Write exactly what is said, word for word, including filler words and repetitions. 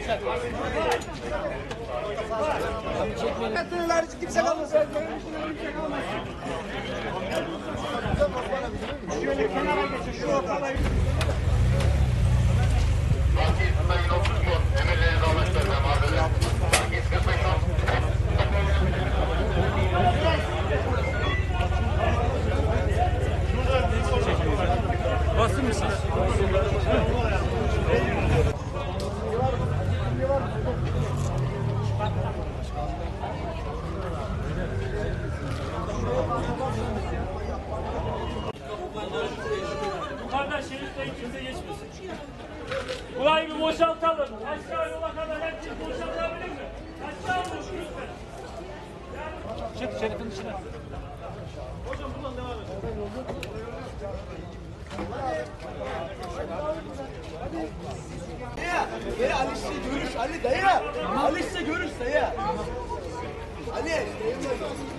Kimse kalmasın. Şöyle kenara geçin, şu ortalayı. Basın mısınız? Yukarıdan şeriften kimse geçmesin. Burayı bir boşaltalım. Aşağı yola kadar herkes boşaltabilir mi? Aşağı olun lütfen. Çık şerifin dışına. Hocam buradan devam edin. Dayı Ali size görüş Ali dayı. Ali size görüş dayı. Ali.